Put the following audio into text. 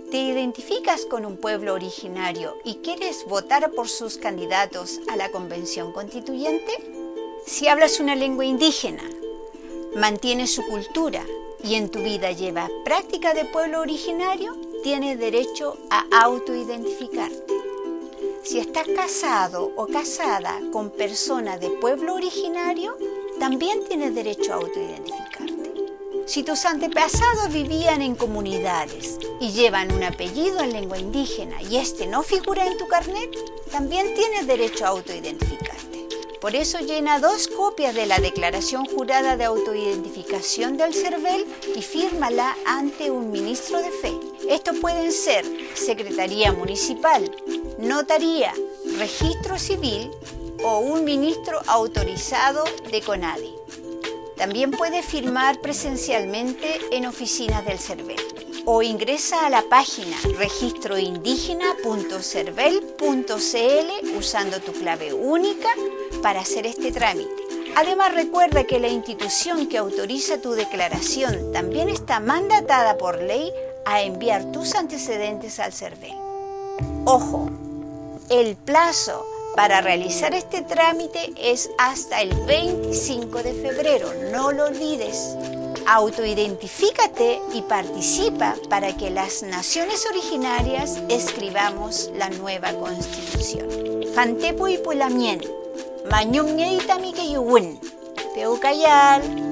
¿Te identificas con un pueblo originario y quieres votar por sus candidatos a la Convención Constituyente? Si hablas una lengua indígena, mantienes su cultura y en tu vida llevas práctica de pueblo originario, tienes derecho a autoidentificarte. Si estás casado o casada con personas de pueblo originario, también tienes derecho a autoidentificarte. Si tus antepasados vivían en comunidades y llevan un apellido en lengua indígena y este no figura en tu carnet, también tienes derecho a autoidentificarte. Por eso llena 2 copias de la Declaración Jurada de Autoidentificación del CERVEL y fírmala ante un ministro de fe. Estos pueden ser Secretaría Municipal, Notaría, Registro Civil o un ministro autorizado de CONADI. También puedes firmar presencialmente en oficinas del CERVEL o ingresa a la página registroindígena.cervel.cl usando tu clave única para hacer este trámite. Además, recuerda que la institución que autoriza tu declaración también está mandatada por ley a enviar tus antecedentes al CERVEL. Ojo, el plazo para realizar este trámite es hasta el 25 de febrero, no lo olvides. Autoidentifícate y participa para que las naciones originarias escribamos la nueva Constitución. Jantepo y Pulamien, Mañum Yeitami Keyuwun, Peucayal.